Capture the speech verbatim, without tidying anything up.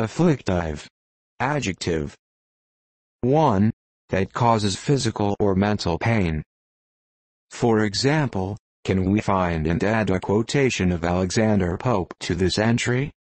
Afflictive. Adjective. one. That causes physical or mental pain. For example, can we find and add a quotation of Alexander Pope to this entry?